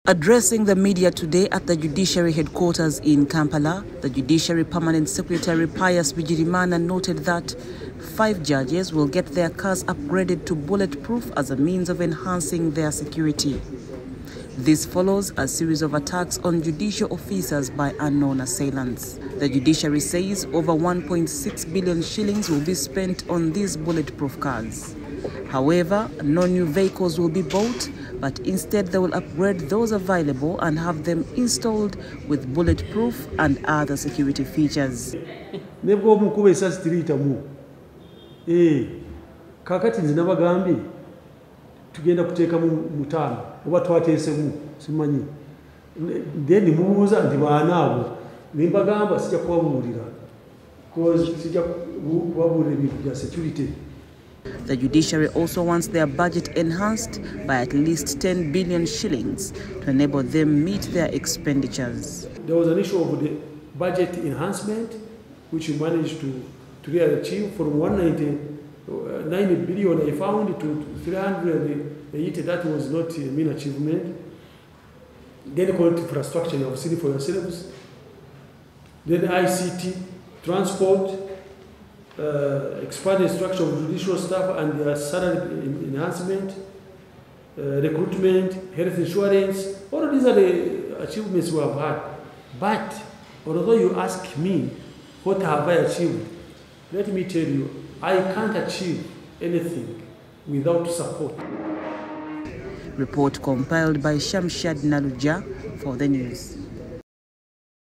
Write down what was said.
Addressing the media today at the Judiciary headquarters in Kampala, the Judiciary Permanent Secretary Pius Bigirimana noted that 5 judges will get their cars upgraded to bulletproof as a means of enhancing their security. This follows a series of attacks on judicial officers by unknown assailants. The judiciary says over 1.6 billion shillings will be spent on these bulletproof cars. However, no new vehicles will be bought, but instead they will upgrade those available and have them installed with bulletproof and other security features. Kakati nzinabagambi tugenda kuteeka mu mutano oba twateesemu simanyi then mubuuza nti baanaabo nimbagamba sijja kubabuulira sijja kubabuulira ebintu bya security. The judiciary also wants their budget enhanced by at least 10 billion shillings to enable them meet their expenditures. There was an issue of the budget enhancement which we managed to really achieve from 199 billion I found to 380. That was not a mean achievement. Then called infrastructure, you have seen for yourselves. Then ICT, transport, expanded structure of judicial staff and their salary enhancement, recruitment, health insurance. All of these are the achievements we have had. But although you ask me, what have I achieved? Let me tell you, I can't achieve anything without support. Report compiled by Shamshad Naluja for the news.